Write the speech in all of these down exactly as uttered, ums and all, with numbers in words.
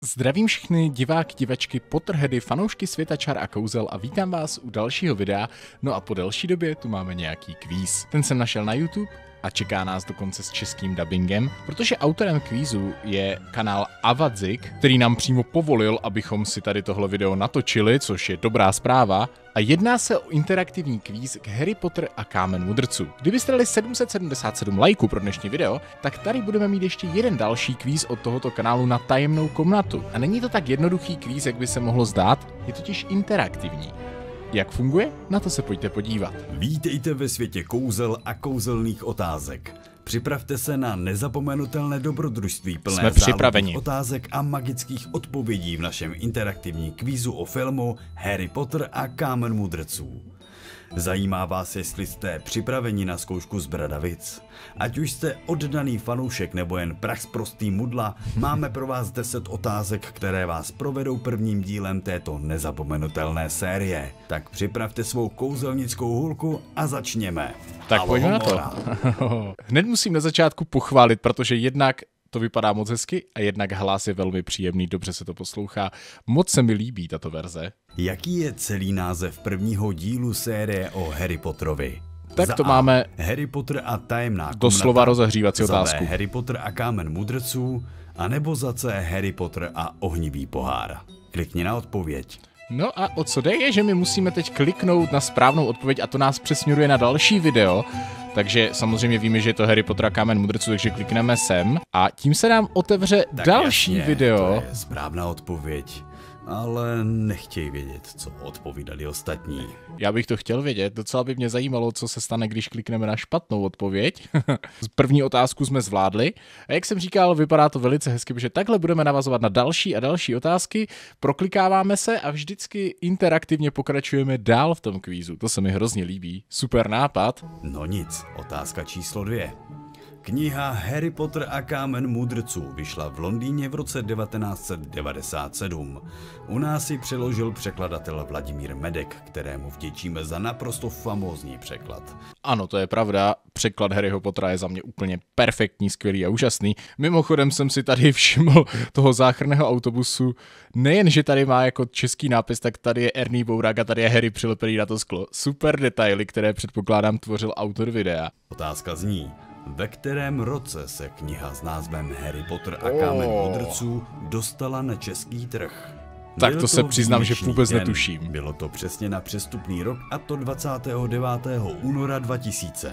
Zdravím všechny diváky, divačky, Potterheady, fanoušky světa čar a kouzel a vítám vás u dalšího videa. No a po delší době tu máme nějaký kvíz. Ten jsem našel na YouTube a čeká nás dokonce s českým dubbingem, protože autorem kvízu je kanál Avadzik, který nám přímo povolil, abychom si tady tohle video natočili, což je dobrá zpráva. A jedná se o interaktivní kvíz k Harry Potter a Kámen mudrců. Kdybyste dali sedm set sedmdesát sedm lajků pro dnešní video, tak tady budeme mít ještě jeden další kvíz od tohoto kanálu na tajemnou komnatu. A není to tak jednoduchý kvíz, jak by se mohlo zdát, je totiž interaktivní. Jak funguje? Na to se pojďte podívat. Vítejte ve světě kouzel a kouzelných otázek. Připravte se na nezapomenutelné dobrodružství plné záľudných otázek a magických odpovědí v našem interaktivním kvízu o filmu Harry Potter a Kámen mudrců. Zajímá vás, jestli jste připraveni na zkoušku z bradavic? Ať už jste oddaný fanoušek nebo jen prachsprostý mudla, máme pro vás deset otázek, které vás provedou prvním dílem této nezapomenutelné série. Tak připravte svou kouzelnickou hůlku a začněme. Tak pojďme na to. Hned musím na začátku pochválit, protože jednak to vypadá moc hezky a jednak hlas je velmi příjemný, dobře se to poslouchá. Moc se mi líbí tato verze. Jaký je celý název prvního dílu série o Harry Potterovi? Tak to máme Harry Potter a tajemná komnata, doslova rozehřívací otázku. Za B Harry Potter a Kámen mudrců, anebo za C Harry Potter a ohnivý pohár. Klikni na odpověď. No a o co jde je, že my musíme teď kliknout na správnou odpověď a to nás přesměruje na další video. Takže samozřejmě víme, že je to Harry Potter a Kámen mudrců, takže klikneme sem a tím se nám otevře tak další jasně, video. To je správná odpověď, ale nechtějí vědět, co odpovídali ostatní. Já bych to chtěl vědět, docela by mě zajímalo, co se stane, když klikneme na špatnou odpověď. První otázku jsme zvládli a jak jsem říkal, vypadá to velice hezky, protože takhle budeme navazovat na další a další otázky, proklikáváme se a vždycky interaktivně pokračujeme dál v tom kvízu. To se mi hrozně líbí, super nápad. No nic, otázka číslo dvě. Kniha Harry Potter a Kámen mudrců vyšla v Londýně v roce devatenáct set devadesát sedm. U nás ji přeložil překladatel Vladimír Medek, kterému vděčíme za naprosto famózní překlad. Ano, to je pravda, překlad Harryho Pottera je za mě úplně perfektní, skvělý a úžasný. Mimochodem jsem si tady všiml toho záchranného autobusu, nejen, že tady má jako český nápis, tak tady je Ernie Bourák a tady je Harry přilepený na to sklo. Super detaily, které předpokládám tvořil autor videa. Otázka zní: ve kterém roce se kniha s názvem Harry Potter a Kámen mudrců dostala na český trh? Tak to, to se přiznám, že vůbec den. netuším. Bylo to přesně na přestupný rok, a to dvacátého devátého února dva tisíce.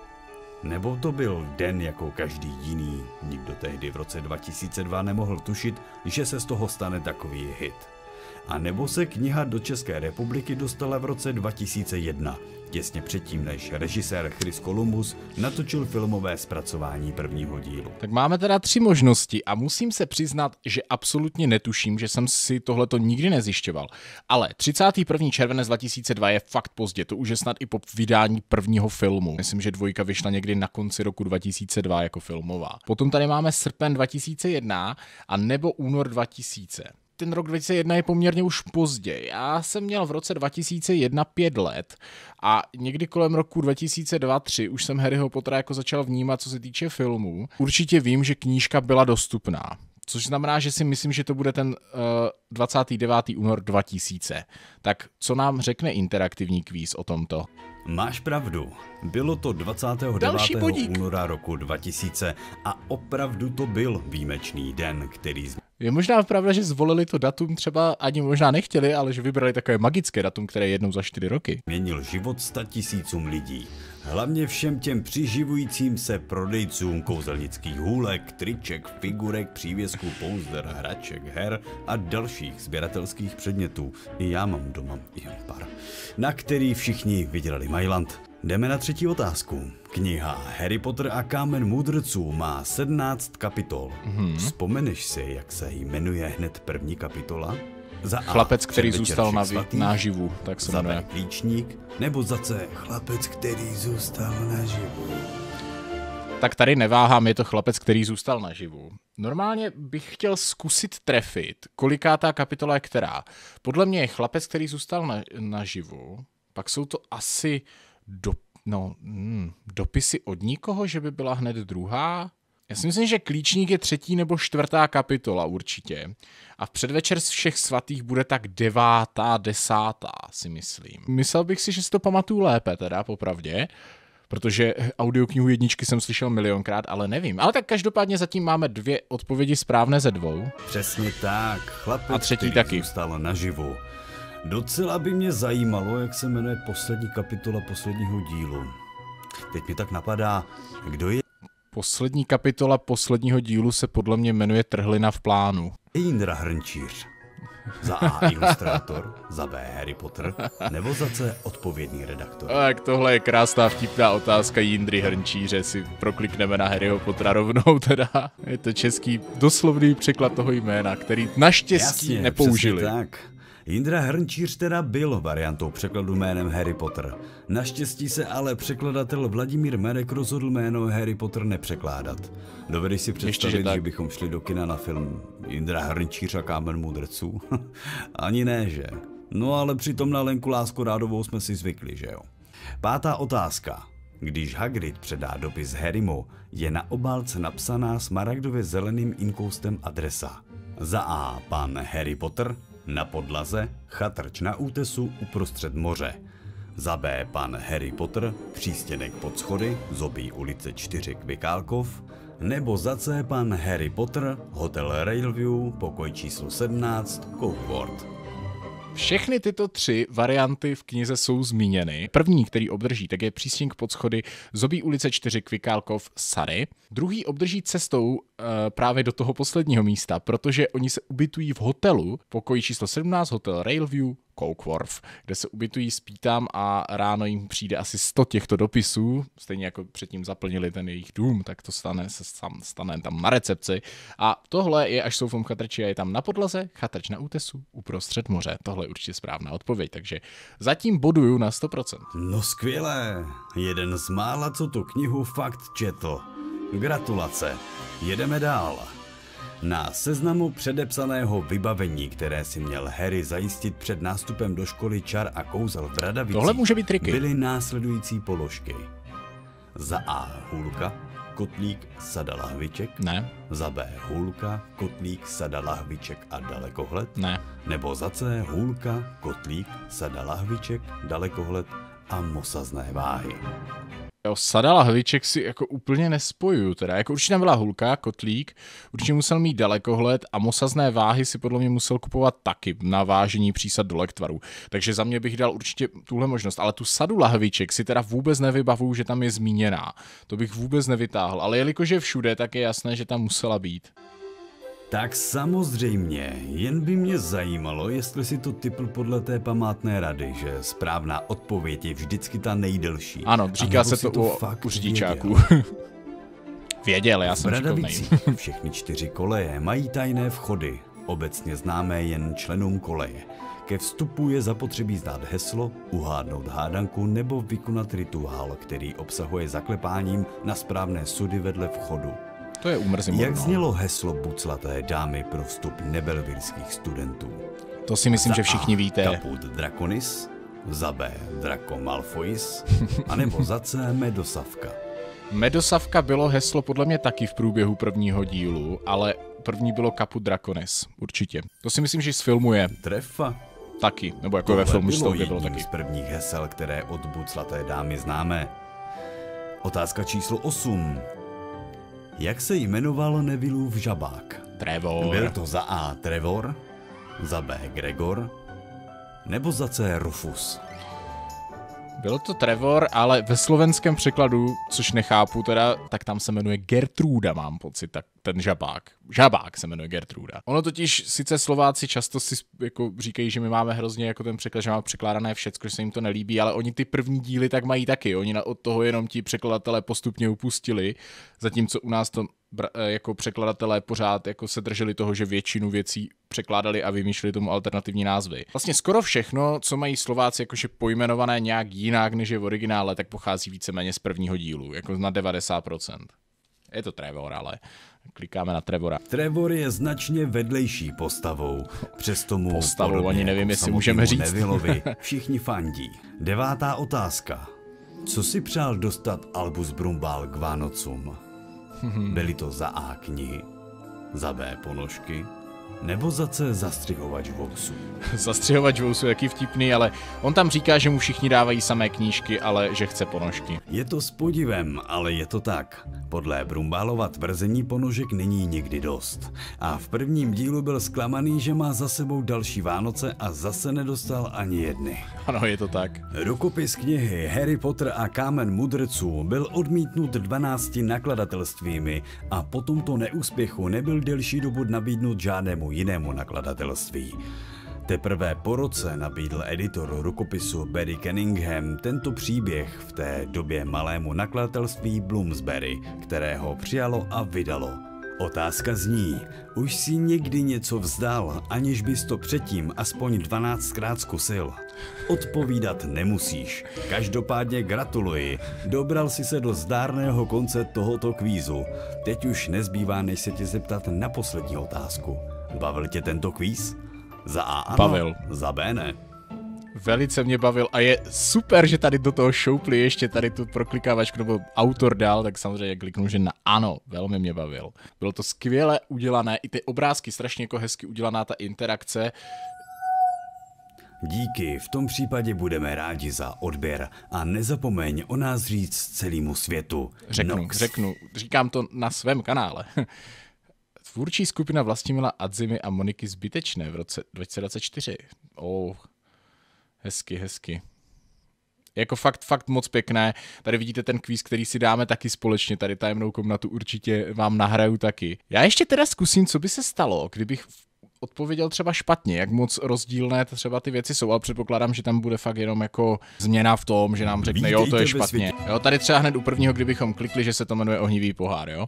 Nebo to byl den jako každý jiný. Nikdo tehdy v roce dva tisíce dva nemohl tušit, že se z toho stane takový hit. A nebo se kniha do České republiky dostala v roce dva tisíce jedna, těsně předtím, než režisér Chris Columbus natočil filmové zpracování prvního dílu. Tak máme teda tři možnosti a musím se přiznat, že absolutně netuším, že jsem si tohleto nikdy nezjišťoval. Ale třicátého prvního července dva tisíce dva je fakt pozdě, to už je snad i po vydání prvního filmu. Myslím, že dvojka vyšla někdy na konci roku dva tisíce dva jako filmová. Potom tady máme srpen dva tisíce jedna a nebo únor dva tisíce. Ten rok dva tisíce jedna je poměrně už pozdě. Já jsem měl v roce dva tisíce jedna pět let a někdy kolem roku dva tisíce dva tři už jsem Harryho Pottera jako začal vnímat, co se týče filmů. Určitě vím, že knížka byla dostupná, což znamená, že si myslím, že to bude ten uh, dvacátého devátého února dva tisíce. Tak co nám řekne interaktivní kvíz o tomto? Máš pravdu. Bylo to dvacátého devátého února roku dva tisíce a opravdu to byl výjimečný den, který z... Je možná pravda, že zvolili to datum, třeba ani možná nechtěli, ale že vybrali takové magické datum, které je jednou za čtyři roky. Měnil život statisícům lidí. Hlavně všem těm přiživujícím se prodejcům kouzelnických hůlek, triček, figurek, přívěsků, pouzder, hraček, her a dalších sběratelských předmětů. I já mám doma jen pár, na který všichni vydělali majlant. Jdeme na třetí otázku. Kniha Harry Potter a Kámen mudrců má sedmnáct kapitol. Mm-hmm. Vzpomeneš si, jak se jmenuje hned první kapitola? Za A. Chlapec, který zůstal na náživu, tak se jmenuje. Za B. Klíčník, nebo za C. Chlapec, který zůstal naživu. Tak tady neváhám, je to Chlapec, který zůstal naživu. Normálně bych chtěl zkusit trefit, koliká ta kapitola je která. Podle mě je Chlapec, který zůstal na, naživu, pak jsou to asi do, no, hmm, dopisy od nikoho, že by byla hned druhá. Já si myslím, že Klíčník je třetí nebo čtvrtá kapitola určitě. A v Předvečer z všech svatých bude tak devátá, desátá, si myslím. Myslel bych si, že si to pamatuju lépe teda, popravdě. Protože audioknihu jedničky jsem slyšel milionkrát, ale nevím. Ale tak každopádně zatím máme dvě odpovědi správné ze dvou. Přesně tak, chlapec, a třetí který taky. zůstal naživu. Docela by mě zajímalo, jak se jmenuje poslední kapitola posledního dílu. Teď mi tak napadá, kdo je... Poslední kapitola posledního dílu se podle mě jmenuje Trhlina v plánu. Jindra Hrnčíř. Za A ilustrátor, za B Harry Potter, nebo za C odpovědný redaktor. Tak tohle je krásná vtipná otázka Jindry Hrnčíře, si proklikneme na Harryho Pottera rovnou teda. Je to český doslovný překlad toho jména, který naštěstí Jasně, nepoužili. Tak. Jindra Hrnčíř teda byl variantou překladu jménem Harry Potter. Naštěstí se ale překladatel Vladimír Merek rozhodl jméno Harry Potter nepřekládat. Dovedeš si představit, Ještě, že, že bychom šli do kina na film Jindra Hrnčíř a Kámen mudrců? Ani ne, že? No ale přitom na Lenku Láskorádovou jsme si zvykli, že jo? Pátá otázka. Když Hagrid předá dopis Harrymu, je na obálce napsaná smaragdově zeleným inkoustem adresa. Za A pan Harry Potter, na podlaze, chatrč na útesu uprostřed moře. Za B pan Harry Potter, přístěnek pod schody, Zobí ulice čtyři Kvikálkov. Nebo za C pan Harry Potter, hotel Railview, pokoj číslo sedmnáct, Cockworth. Všechny tyto tři varianty v knize jsou zmíněny. První, který obdrží, tak je přístěnek pod schody, Zobí ulice čtyři Kvikálkov, Surrey. Druhý obdrží cestou e, právě do toho posledního místa, protože oni se ubytují v hotelu, pokoj číslo sedmnáct, hotel Railview, Cockworth, kde se ubytují, spí tam a ráno jim přijde asi sto těchto dopisů, stejně jako předtím zaplnili ten jejich dům, tak to stane, se sam, stane tam na recepci. A tohle je, až jsou v tom chatrči a je tam na podlaze, chatrč na útesu, uprostřed moře. Tohle je určitě správná odpověď, takže zatím boduju na sto procent. No skvělé, jeden z mála, co tu knihu fakt četl. Gratulace, jedeme dál. Na seznamu předepsaného vybavení, které si měl Harry zajistit před nástupem do školy čar a kouzel v Bradavicích, tohle může být triky. Byly následující položky. Za A hůlka, kotlík, sada lahviček. Ne. Za B hůlka, kotlík, sada lahviček a dalekohled. Ne. Nebo za C hůlka, kotlík, sada lahviček, dalekohled a mosazné váhy. Jo, sada lahviček si jako úplně nespojuju, teda jako určitě tam byla hůlka, kotlík, určitě musel mít dalekohled a mosazné váhy si podle mě musel kupovat taky na vážení přísad do lektvaru. Takže za mě bych dal určitě tuhle možnost, ale tu sadu lahviček si teda vůbec nevybavuju, že tam je zmíněná. To bych vůbec nevytáhl, ale jelikož je všude, tak je jasné, že tam musela být. Tak samozřejmě, jen by mě zajímalo, jestli si to tipl podle té památné rady, že správná odpověď je vždycky ta nejdelší. Ano, říká se to, to u, u řidičáků. Věděl, já jsem šikovnej. Všechny čtyři koleje mají tajné vchody, obecně známé jen členům koleje. Ke vstupu je zapotřebí znát heslo, uhádnout hádanku nebo vykonat rituál, který obsahuje zaklepáním na správné sudy vedle vchodu. To je úmrzí. Jak znělo heslo buclaté dámy pro vstup nebelvirských studentů? To si myslím, za že všichni A, víte. Caput Draconis, za B Draco Malfoys, anebo za C Medosavka. Medosavka bylo heslo podle mě taky v průběhu prvního dílu, ale první bylo Caput Draconis, určitě. To si myslím, že z filmu je. Trefa. Taky, nebo jako ve filmu bylo bylo taky. z prvních hesel, které od buclaté dámy známe. Otázka číslo osm. Jak se jmenoval Nevillův žabák? Trevor. Byl to za A Trevor, za B Gregor, nebo za C Rufus? Byl to Trevor, ale ve slovenském překladu, což nechápu teda, tak tam se jmenuje Gertruda, mám pocit, tak ten žabák. Žabák se jmenuje Gertruda. Ono totiž, sice Slováci často si jako říkají, že my máme hrozně jako ten překlad, že máme překládané všecko, že se jim to nelíbí, ale oni ty první díly tak mají taky. Oni od toho jenom ti překladatelé postupně upustili, zatímco u nás to jako překladatelé pořád jako se drželi toho, že většinu věcí překládali a vymýšleli tomu alternativní názvy. Vlastně skoro všechno, co mají Slováci jakože pojmenované nějak jinak, než je v originále, tak pochází víceméně z prvního dílu, jako na devadesát procent. Je to Trevor, ale klikáme na Trevora. Trevor je značně vedlejší postavou, přesto mu postavou, ani nevím, jako jestli můžeme říct. Nevillovi všichni fandí. Devátá otázka. Co si přál dostat Albus Brumbál k Vánocům? Byly to za A knihy, za B ponožky, nebo za C zastřihovač vousů. Zastřihovač vousů, jaký vtipný, ale on tam říká, že mu všichni dávají samé knížky, ale že chce ponožky. Je to s podivem, ale je to tak. Podle Brumbálova tvrzení ponožek není nikdy dost. A v prvním dílu byl zklamaný, že má za sebou další Vánoce a zase nedostal ani jedny. Ano, je to tak. Rukopis knihy Harry Potter a kámen mudrců byl odmítnut dvanácti nakladatelstvími a po tomto neúspěchu nebyl delší dobu nabídnut žádnému jinému nakladatelství. Teprve po roce nabídl editor rukopisu Barry Cunningham tento příběh v té době malému nakladatelství Bloomsbury, které ho přijalo a vydalo. Otázka zní, už si někdy něco vzdal, aniž bys to předtím aspoň dvanáctkrát zkusil? Odpovídat nemusíš. Každopádně gratuluji, dobral si se do zdárného konce tohoto kvízu. Teď už nezbývá, než se tě zeptat na poslední otázku. Bavil tě tento kvíz? Za A ano, bavil. Za B ne. Velice mě bavil a je super, že tady do toho šoupli ještě tady tu proklikávačku nebo autor dal, tak samozřejmě kliknu, že na ano, velmi mě bavil. Bylo to skvěle udělané, i ty obrázky, strašně jako hezky udělaná ta interakce. Díky, v tom případě budeme rádi za odběr a nezapomeň o nás říct celému světu. Řeknu, Nox. řeknu, říkám to na svém kanále. Tvůrčí skupina Vlastimila Adzimy a Moniky Zbytečné v roce dva tisíce dvacet čtyři. Oh, hezky, hezky. Jako fakt, fakt moc pěkné. Tady vidíte ten kvíz, který si dáme taky společně. Tady tajemnou komnatu určitě vám nahraju taky. Já ještě teda zkusím, co by se stalo, kdybych odpověděl třeba špatně, jak moc rozdílné třeba ty věci jsou, ale předpokládám, že tam bude fakt jenom jako změna v tom, že nám řekne, jo, to je špatně. Jo, tady třeba hned u prvního, kdybychom klikli, že se to jmenuje Ohnivý pohár, jo?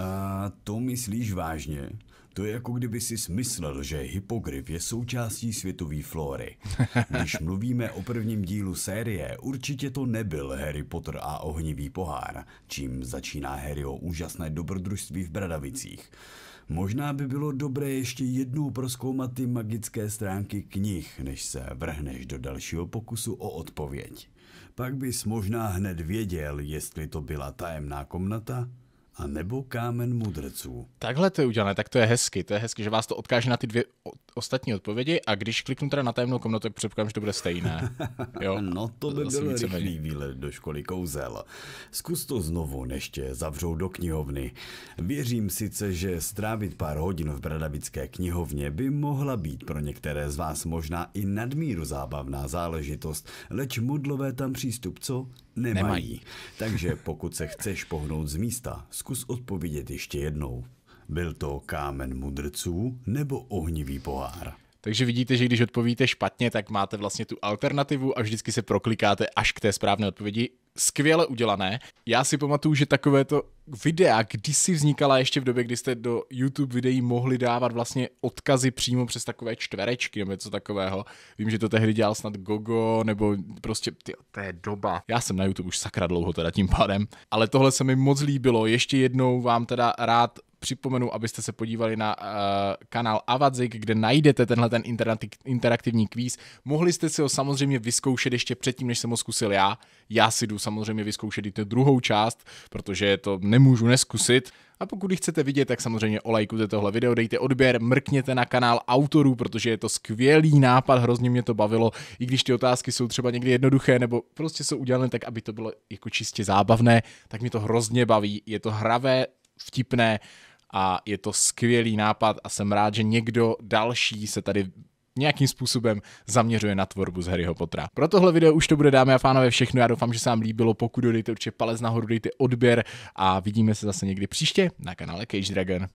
A to myslíš vážně? To je jako kdyby si smyslel, že hypogryf je součástí světové flory. Když mluvíme o prvním dílu série, určitě to nebyl Harry Potter a Ohnivý pohár, čím začíná Harryho úžasné dobrodružství v Bradavicích. Možná by bylo dobré ještě jednou prozkoumat ty magické stránky knih, než se vrhneš do dalšího pokusu o odpověď. Pak bys možná hned věděl, jestli to byla tajemná komnata, a nebo kámen mudrců. Takhle to je udělané, tak to je hezky, to je hezky, že vás to odkáže na ty dvě ostatní odpovědi a když kliknu teda na tajemnou komnatu, tak předpokládám, že to bude stejné. Jo? No to by to byl rychlý výlet do školy kouzel. Zkus to znovu, než tě zavřou do knihovny. Věřím sice, že strávit pár hodin v bradavické knihovně by mohla být pro některé z vás možná i nadmíru zábavná záležitost, leč mudlové tam přístup, co? Nemají. Nemají. Takže pokud se chceš pohnout z místa, zkus odpovědět ještě jednou. Byl to kámen mudrců nebo ohnivý pohár? Takže vidíte, že když odpovíte špatně, tak máte vlastně tu alternativu a vždycky se proklikáte až k té správné odpovědi. Skvěle udělané. Já si pamatuju, že takovéto videa kdysi vznikala ještě v době, kdy jste do YouTube videí mohli dávat vlastně odkazy přímo přes takové čtverečky nebo něco takového. Vím, že to tehdy dělal snad Gogo, nebo prostě ty, to je doba. Já jsem na YouTube už sakra dlouho teda tím pádem, ale tohle se mi moc líbilo. Ještě jednou vám teda rád připomenu, abyste se podívali na uh, kanál Avadzik, kde najdete tenhle ten interaktivní kvíz. Mohli jste si ho samozřejmě vyzkoušet ještě předtím, než jsem ho zkusil já. Já si jdu samozřejmě vyzkoušet i tu druhou část, protože to nemůžu neskusit. A pokud ji chcete vidět, tak samozřejmě olajkujte tohle video, dejte odběr, mrkněte na kanál autorů, protože je to skvělý nápad, hrozně mě to bavilo, i když ty otázky jsou třeba někdy jednoduché, nebo prostě jsou udělané tak, aby to bylo jako čistě zábavné, tak mě to hrozně baví, je to hravé, vtipné, a je to skvělý nápad a jsem rád, že někdo další se tady nějakým způsobem zaměřuje na tvorbu z Harryho Pottera. Pro tohle video už to bude, dámy a pánové, všechno. Já doufám, že se vám líbilo. Pokud dejte určitě palec nahoru, dejte odběr a vidíme se zase někdy příště na kanále Cage Dragon.